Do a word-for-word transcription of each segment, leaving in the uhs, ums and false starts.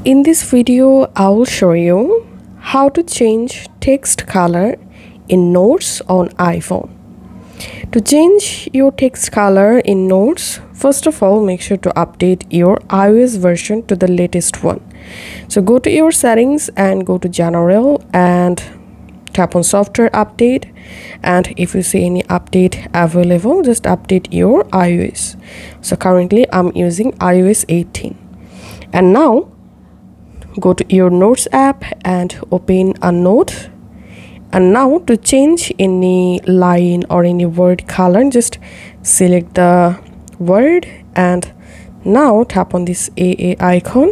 In this video, I will show you how to change text color in Notes on iPhone. To change your text color in Notes, first of all, make sure to update your iOS version to the latest one. So go to your settings and go to General and tap on Software Update. And if you see any update available, just update your iOS. So currently, I'm using i O S eighteen. And now, go to your Notes app and open a note. And now to change any line or any word color, just select the word and now tap on this A A icon.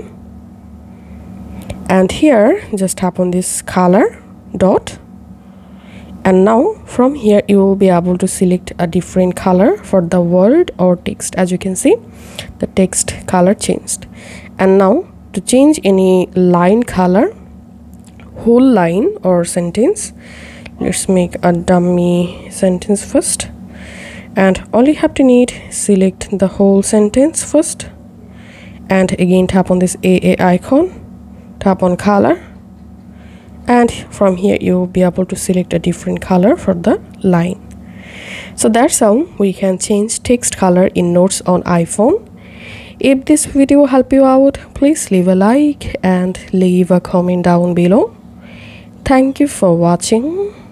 And here just tap on this color dot. And now from here you will be able to select a different color for the word or text. As you can see, the text color changed. And now to change any line color, whole line or sentence, let's make a dummy sentence first. And all you have to need, select the whole sentence first. And again tap on this A A icon, tap on color. And from here you will be able to select a different color for the line. So that's how we can change text color in Notes on iPhone. If this video helped you out, please leave a like and leave a comment down below. Thank you for watching.